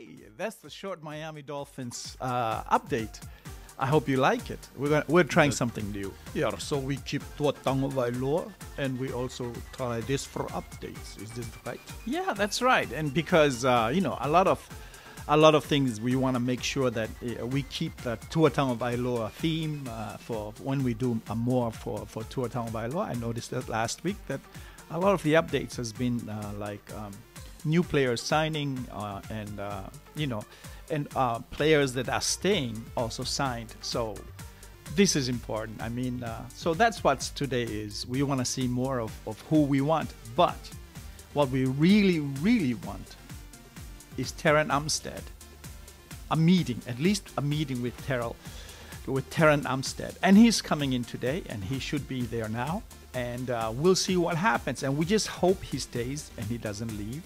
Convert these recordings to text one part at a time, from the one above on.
Hey, that's the short Miami Dolphins update. I hope you like it. We're trying something new. Yeah, so we keep Tua Tagovailoa and we also try this for updates. Is this right? Yeah, that's right. And because a lot of things we want to make sure that we keep the Tua Tagovailoa theme for when we do more for Tua Tagovailoa. I noticed that last week that a lot of the updates has been new players signing and players that are staying also signed. So this is important. I mean, so that's what today is. We want to see more of who we want. But what we really, really want is Terron Armstead. At least a meeting with Terron Armstead. And he's coming in today, and he should be there now. And we'll see what happens. And we just hope he stays and he doesn't leave,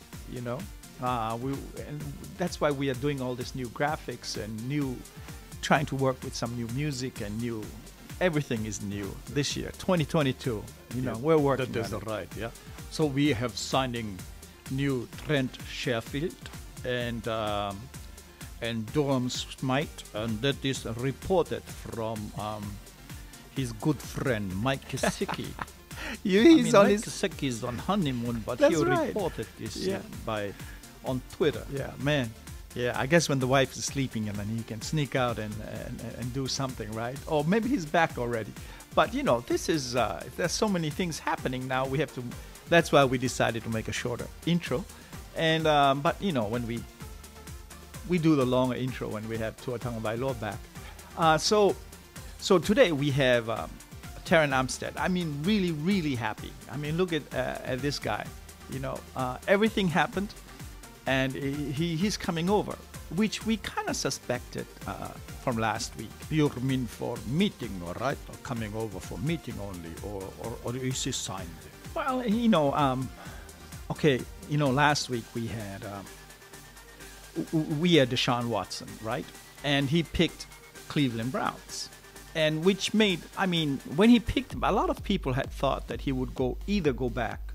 and that's why we are doing all this new graphics and trying to work with some new music and everything is new this year, 2022. We're working that is on it. right, yeah. So we have signing new Trent, Sherfield and Terron Armstead, and that is reported from his good friend Mike Gesicki. Mike Gesicki is on honeymoon, but he reported this on Twitter. Yeah, man. Yeah, I guess when the wife is sleeping and then he can sneak out and do something, right? Or maybe he's back already. But this is there's so many things happening now. That's why we decided to make a shorter intro. And but when we do the longer intro when we have Tua Tagovailoa back. So today we have Terron Armstead. I mean, really, really happy. I mean, look at this guy. Everything happened, and he's coming over, which we kind of suspected from last week. You mean for meeting, all right? Or coming over for meeting only, or is he signed? Well, last week we had Deshaun Watson, right? And he picked Cleveland Browns. And which made, when he picked him, a lot of people had thought that he would either go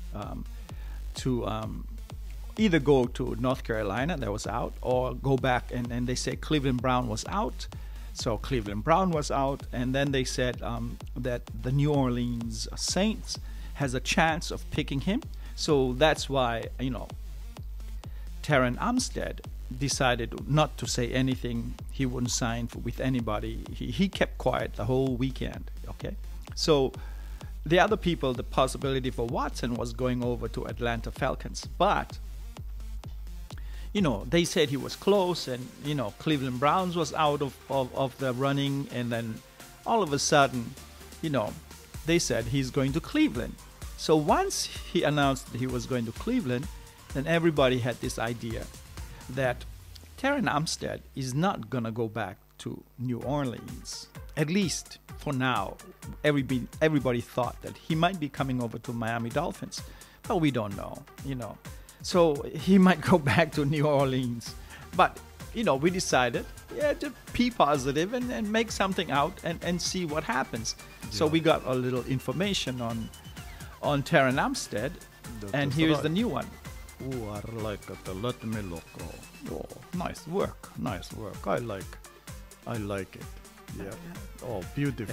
to North Carolina, that was out, or go back and they said Cleveland Brown was out. So Cleveland Brown was out, and then they said that the New Orleans Saints has a chance of picking him. So that's why, Terron Armstead decided not to say anything. He wouldn't sign with anybody. He kept quiet the whole weekend. Okay, so the other people, the possibility for Watson was going over to Atlanta Falcons, but they said he was close, and Cleveland Browns was out of the running, and then all of a sudden, they said he's going to Cleveland. So once he announced that he was going to Cleveland, then everybody had this idea that Terron Armstead is not going to go back to New Orleans. At least for now. Everybody thought that he might be coming over to Miami Dolphins, but we don't know, So he might go back to New Orleans. But, we decided, to be positive and make something out and see what happens. Yeah. So we got a little information on Terron Armstead, and here's the new one. Oh, I like it. Let me look. Oh, nice work. I like it. Yeah. Oh, beautiful.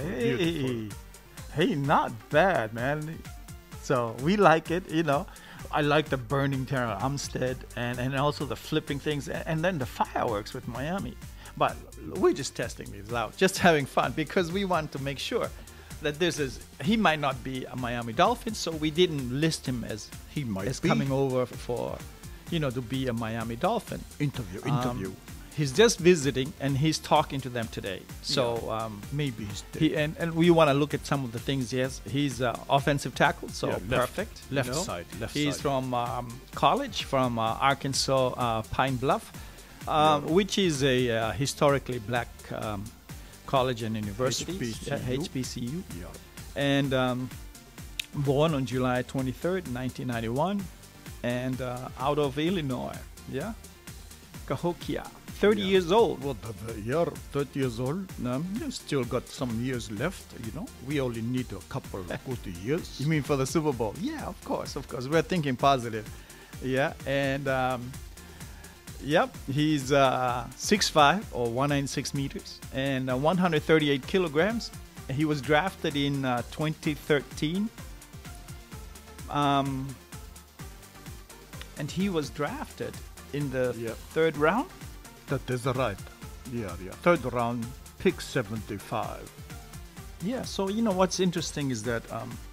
Hey, not bad, man. So we like it, I like the burning Terron Armstead and also the flipping things and then the fireworks with Miami. But we're just testing these out, just having fun, because we want to make sure that he might not be a Miami Dolphin, so we didn't list him as coming over for, to be a Miami Dolphin. Interview. He's just visiting, and he's talking to them today. So maybe and we want to look at some of the things. Yes, he's offensive tackle, so perfect. Left side. He's from college, from Arkansas Pine Bluff, which is a historically black college and university, HBCU. Yeah. And born on July 23rd, 1991, and out of Illinois. Yeah, Cahokia. 30 years old. Well, you're 30 years old. You still got some years left, We only need a couple of good years. You mean for the Super Bowl? Yeah, of course. We're thinking positive. Yeah, and Yep, he's 6'5" or 196 meters and 138 kilograms. He was drafted in 2013. And he was drafted in the third round. That is right. Yeah. Third round, pick 75. Yeah, so what's interesting is that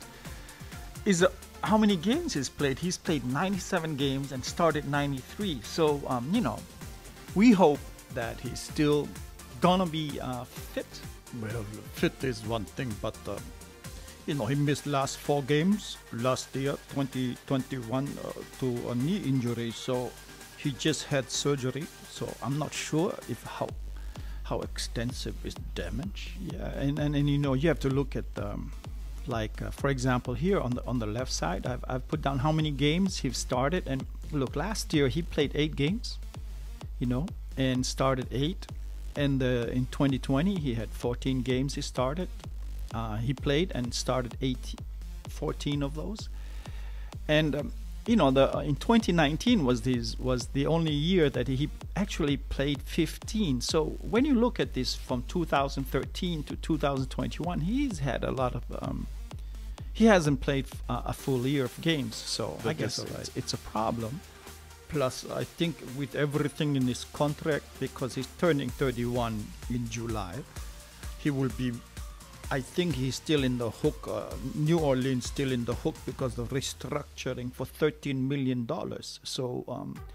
how many games he's played. He's played 97 games and started 93. So, we hope that he's still gonna be fit. Well, fit is one thing, but he missed last 4 games last year, 2021, to a knee injury. So he just had surgery. So I'm not sure if how extensive is damage. Yeah, and you have to look at for example, here on the left side, I've put down how many games he's started. And look, last year he played 8 games, and started 8. And in 2020 he had 14 games he started. He played and started 14 of those. And in 2019 was the only year that he actually played 15. So when you look at this from 2013 to 2021, he's had a lot of he hasn't played a full year of games. So I guess it's a problem. Plus, I think with everything in his contract, because he's turning 31 in July, he will be. I think he's still in the hook. New Orleans still in the hook because of restructuring for $13 million. So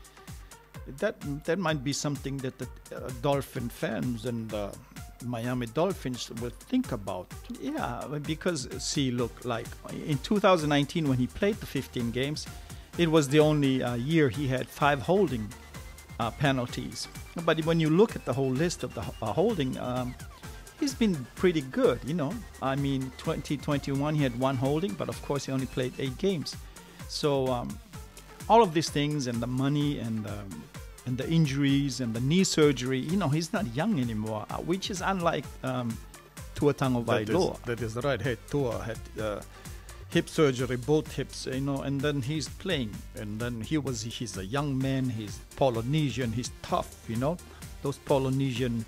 that might be something that the Dolphin fans and Miami Dolphins will think about. Yeah, because look, like in 2019 when he played the 15 games, it was the only year he had 5 holding penalties. But when you look at the whole list of the holding, he's been pretty good, I mean, 2021 he had 1 holding, but of course he only played 8 games. So all of these things and the money and the injuries and the knee surgery, he's not young anymore, which is unlike Tua Tagovailoa. That is right. Hey, Tua had hip surgery, both hips, and then he's playing. And then he's a young man, he's Polynesian, he's tough, Those Polynesian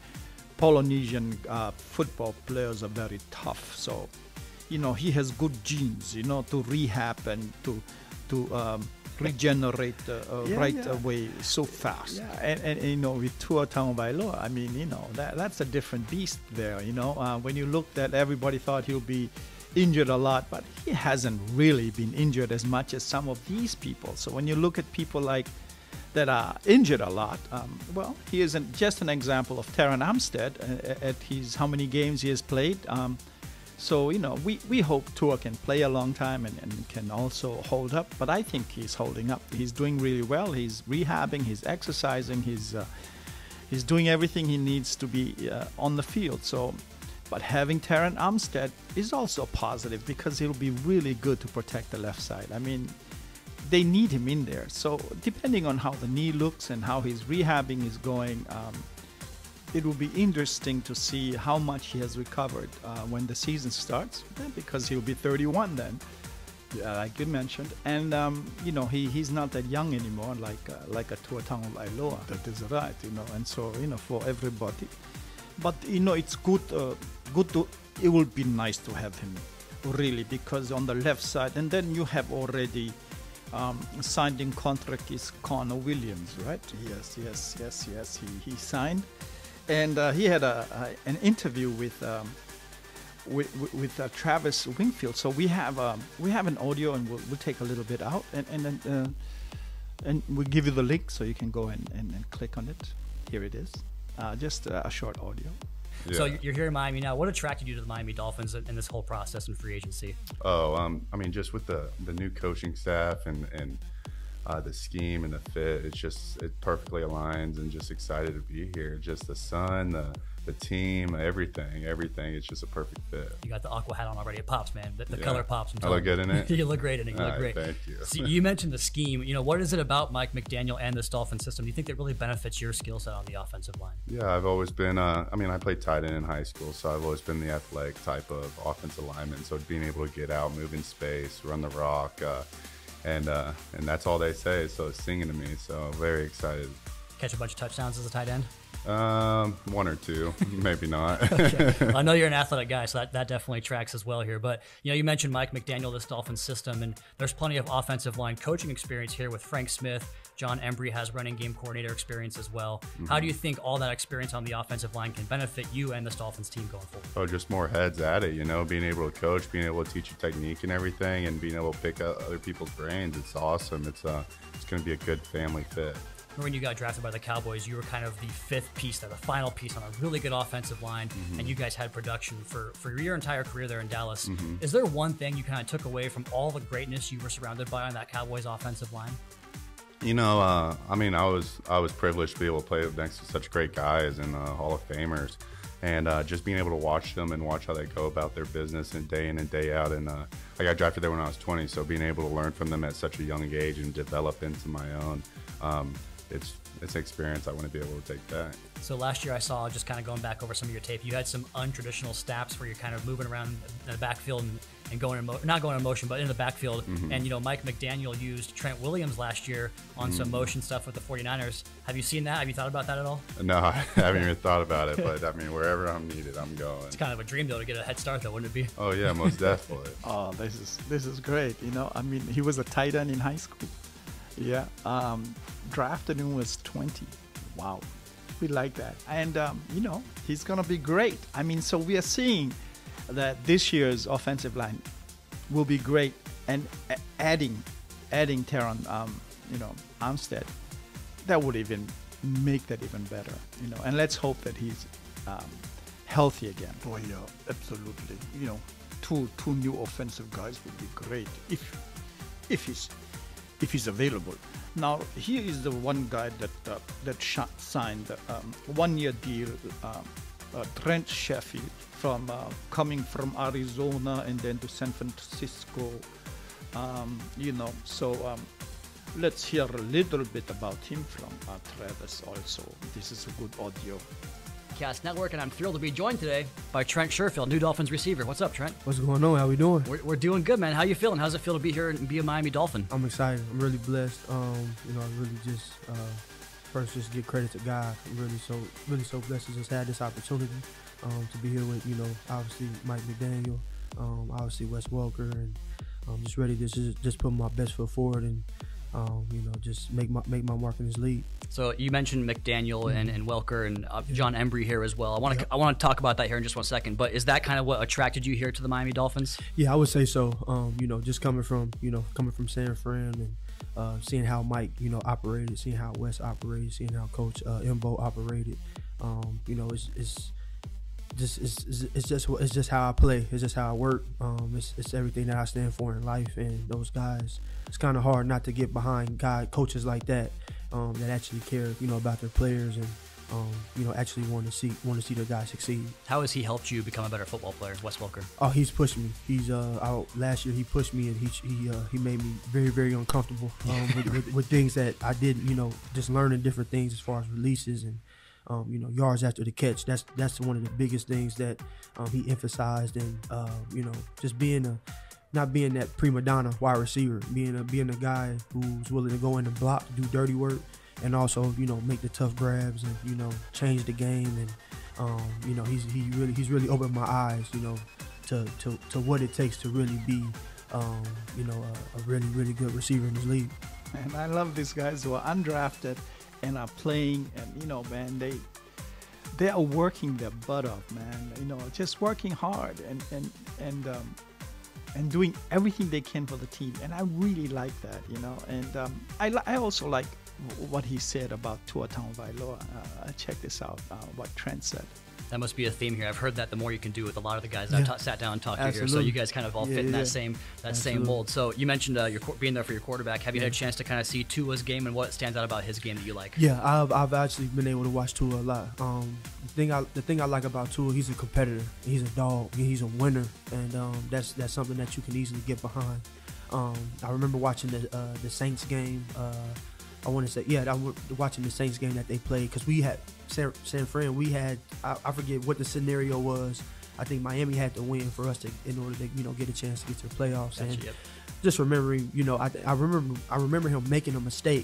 football players are very tough. So, he has good genes, to rehab and to regenerate away so fast. Yeah, and with Tua Tagovailoa, I mean, that's a different beast there. When you looked at, everybody thought he'll be injured a lot, but he hasn't really been injured as much as some of these people. So when you look at people that are injured a lot, he isn't just an example of Terron Armstead at how many games he has played. So we hope Tua can play a long time and can also hold up. But I think he's holding up. He's doing really well. He's rehabbing. He's exercising. He's doing everything he needs to be on the field. So. But having Terron Armstead is also positive because he'll be really good to protect the left side. I mean, they need him in there. So depending on how the knee looks and how his rehabbing is going, it will be interesting to see how much he has recovered when the season starts, because he'll be 31 then, like you mentioned. And, he's not that young anymore like a Tua Tagovailoa. That is right, And so, for everybody. But, it's good to, it would be nice to have him, really, because on the left side, and then you have already signed in contract is Connor Williams, right? Yes. He signed, and he had an interview with Travis Wingfield. So we have an audio, and we'll take a little bit out, and we'll give you the link so you can go and click on it. Here it is. Just a short audio. Yeah. So you're here in Miami now. What attracted you to the Miami Dolphins in this whole process in free agency? I mean, just with the new coaching staff and the scheme and the fit, it perfectly aligns, and just excited to be here. Just the sun, the team, everything. It's just a perfect fit. You got the aqua hat on already. It pops, man. The color pops. I look good in it? You look great in it. You look great. Thank you. So you mentioned the scheme. What is it about Mike McDaniel and this Dolphin system? Do you think that really benefits your skill set on the offensive line? Yeah, I've always been, I played tight end in high school, so I've always been the athletic type of offensive lineman. So being able to get out, move in space, run the rock, and that's all they say. So it's singing to me. So very excited. catch a bunch of touchdowns as a tight end? One or two, maybe not. Okay. Well, I know you're an athletic guy, so that definitely tracks as well here. But you mentioned Mike McDaniel, this Dolphins system, and there's plenty of offensive line coaching experience here with Frank Smith. John Embry has running game coordinator experience as well. Mm-hmm. How do you think all that experience on the offensive line can benefit you and this Dolphins team going forward? Oh, just more heads at it, being able to coach, being able to teach you technique and everything, and being able to pick up other people's brains. It's awesome. It's going to be a good family fit. When you got drafted by the Cowboys, you were kind of the fifth piece, the final piece on a really good offensive line, and you guys had production for your entire career there in Dallas. Is there one thing you kind of took away from all the greatness you were surrounded by on that Cowboys offensive line? I was privileged to be able to play next to such great guys and Hall of Famers, and just being able to watch them and watch how they go about their business and day in and day out. And I got drafted there when I was 20, so being able to learn from them at such a young age and develop into my own, it's an experience I want to be able to take back. So last year I saw, just kind of going back over some of your tape, you had some untraditional snaps where you're kind of moving around in the backfield and going not going in motion, but in the backfield. And Mike McDaniel used Trent Williams last year on some motion stuff with the 49ers. Have you seen that? Have you thought about that at all? No, I haven't even thought about it, but wherever I'm needed, I'm going. It's kind of a dream though to get a head start though, wouldn't it be? Oh yeah, most definitely. Oh, this is great. He was a tight end in high school. Yeah, drafted him was 20. Wow, we like that. And he's gonna be great. So we are seeing that this year's offensive line will be great, and adding Terron, Armstead, that would even make that even better. And let's hope that he's healthy again. Boy, yeah, absolutely. Two new offensive guys would be great if he's available. Now, here is the one guy that signed a 1-year deal, Trent Sherfield, coming from Arizona and then to San Francisco. Let's hear a little bit about him from Travis also. This is a good audio. Cast Network, and I'm thrilled to be joined today by Trent Sherfield, new Dolphins receiver. What's up, Trent? What's going on? How we doing? We're doing good, man. How you feeling? How's it feel to be here and be a Miami Dolphin? I'm excited. I'm really blessed. I really just first just give credit to God. I'm really so blessed to just have this opportunity to be here with obviously Mike McDaniel, obviously Wes Welker, and just ready to just put my best foot forward and just make my mark in this league. So you mentioned McDaniel and Welker and John Embry here as well. I want to talk about that here in just 1 second. But is that kind of what attracted you here to the Miami Dolphins? Yeah, I would say so. Just coming from San Fran and seeing how Mike operated, seeing how Wes operated, seeing how Coach Embo operated. It's just how I play. It's just how I work. It's everything that I stand for in life. And those guys, it's kind of hard not to get behind coaches like that that actually care, about their players and actually want to see their guys succeed. How has he helped you become a better football player, Wes Welker? Oh, he's pushed me. He's last year he pushed me and he made me very, very uncomfortable with things that I didn't, just learning different things as far as releases and. Yards after the catch. That's one of the biggest things that he emphasized, and just not being that prima donna wide receiver, being a guy who's willing to go in and block, do dirty work, and also make the tough grabs and change the game. And he's really opened my eyes to what it takes to really be a really, really good receiver in this league. And I love these guys who are undrafted and are playing, and man, they are working their butt off, man. Just working hard and doing everything they can for the team. And I really like that, And I also like what he said about Tua Tagovailoa. Check this out, what Trent said. That must be a theme here. I've heard that the more you can do with a lot of the guys I've sat down and talked to here. So you guys kind of all fit in that same mold. So you mentioned being there for your quarterback. Have you had a chance to kind of see Tua's game and what stands out about his game that you like? Yeah, I've actually been able to watch Tua a lot. The thing I like about Tua, he's a competitor. He's a dog. He's a winner, and that's something that you can easily get behind. I remember watching the Saints game. I want to say, I was watching the Saints game that they played because we had San Fran. We had I forget what the scenario was. I think Miami had to win for us in order to get a chance to get to the playoffs. Gotcha, and just remembering, I remember him making a mistake,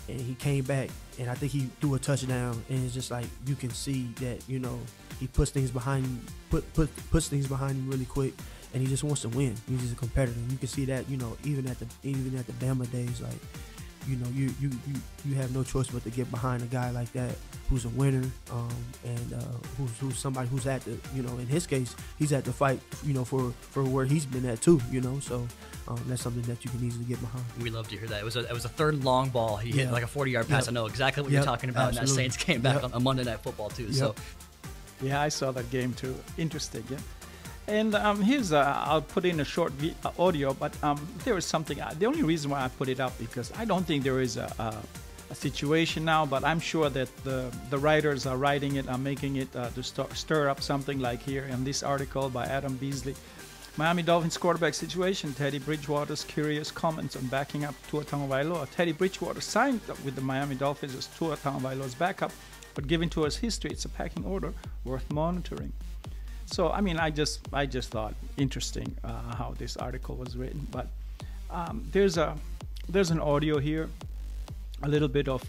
and he came back, and I think he threw a touchdown, and it's just like you can see that, you know, he puts things behind him, puts things behind him really quick, and he just wants to win. He's just a competitor. You can see that, you know, even at the Bama days, like, you know, you have no choice but to get behind a guy like that who's a winner, and who's somebody who's at the, you know, in his case, he's at the fight, you know, for where he's been at too, you know. So that's something that you can easily get behind. We love to hear that. It was a third long ball. He hit like a 40-yard pass. I know exactly what you're talking about. And that Saints came back on Monday Night Football too. So yeah, I saw that game too. Interesting. Yeah. And here's I'll put in a short audio, but there is something. The only reason why I put it up because I don't think there is a situation now, but I'm sure that the writers are writing it, are making it to stir up something like here in this article by Adam Beasley. Miami Dolphins quarterback situation. Teddy Bridgewater's curious comments on backing up Tua Tagovailoa. Teddy Bridgewater signed with the Miami Dolphins as Tua Tagovailoa's backup, but given Tua's history, it's a pecking order worth monitoring. So, I mean, I just thought interesting how this article was written. But there's an audio here, a little bit of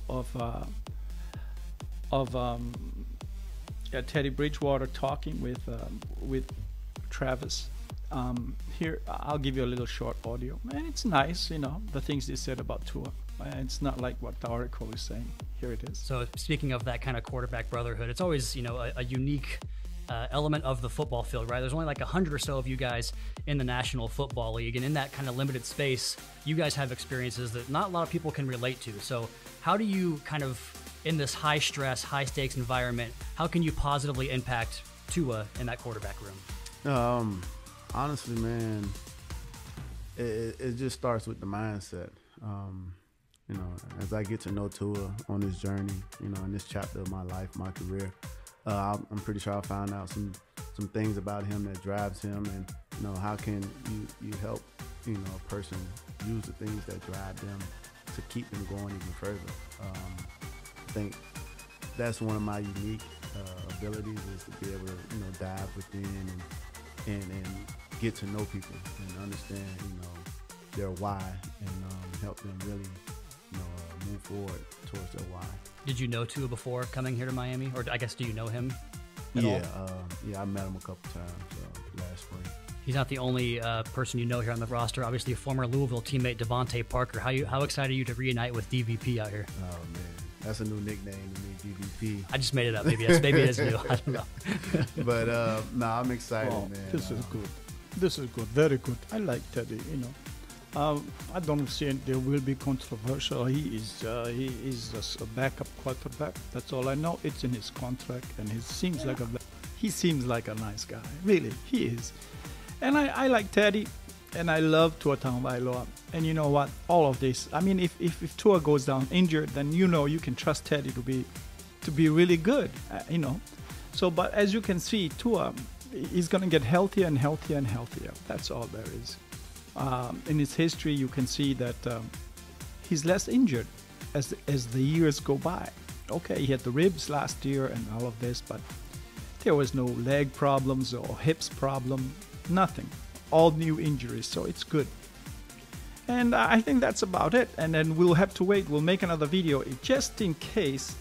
Teddy Bridgewater talking with Travis. Here, I'll give you a little short audio, and it's nice, you know, the things they said about Tua. It's not like what the article is saying. Here it is. So, speaking of that kind of quarterback brotherhood, it's always, you know, a unique element of the football field, right? There's only like 100 or so of you guys in the National Football League, and in that kind of limited space, you guys have experiences that not a lot of people can relate to. So how do you kind of, in this high stress, high stakes environment, how can you positively impact Tua in that quarterback room? Honestly, man, it just starts with the mindset. You know, as I get to know Tua on this journey, you know, in this chapter of my life, my career, I'm pretty sure I found out some things about him that drives him, and you know, how can you help, you know, a person use the things that drive them to keep them going even further. I think that's one of my unique abilities, is to be able to, you know, dive within and get to know people and understand, you know, their why, and help them really, you know, move forward towards their why. Did you know Tua before coming here to Miami, or I guess do you know him at all? Yeah, I met him a couple times last spring. He's not the only person you know here on the roster. Obviously, a former Louisville teammate, Devontae Parker. How excited are you to reunite with DVP out here? Oh man, that's a new nickname to me, DVP. I just made it up. Maybe it is new. I don't know. But I'm excited, man. This is good. This is good. Very good. I like Teddy. You know. I don't see there will be controversial. He is just a backup quarterback. That's all I know. It's in his contract, and he seems like a nice guy. Really, he is. And I like Teddy, and I love Tua Tagovailoa. And you know what? All of this. I mean, if Tua goes down injured, then you know you can trust Teddy to be really good. You know. So, but as you can see, Tua is going to get healthier and healthier and healthier. That's all there is. In his history, you can see that he's less injured as the years go by. Okay, he had the ribs last year and all of this, but there was no leg problems or hips problem, nothing. All new injuries, so it's good. And I think that's about it. And then we'll have to wait. We'll make another video just in case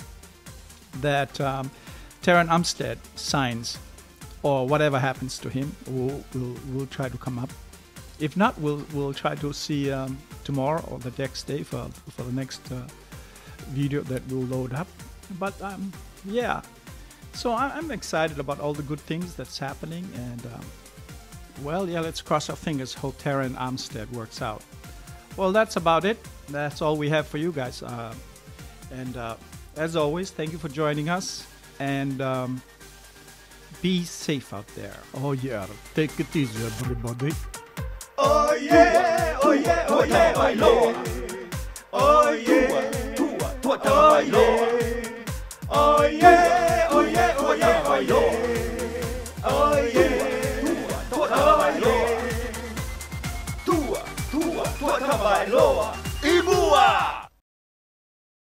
that Terron Armstead signs or whatever happens to him. We'll try to come up. If not, we'll try to see tomorrow or the next day for the next video that we'll load up. But yeah, so I'm excited about all the good things that's happening, and well, yeah, let's cross our fingers. Hope Terron Armstead works out. Well, that's about it. That's all we have for you guys. And as always, thank you for joining us, and be safe out there. Oh yeah, take it easy, everybody. Oh yeah, oh yeah, oh yeah, Tagovailoa. Oh yeah, Tua Tagovailoa. Oh yeah, oh yeah, oh yeah, Tagovailoa. Oh yeah, Tua Tagovailoa. Tua Tagovailoa. Ibua.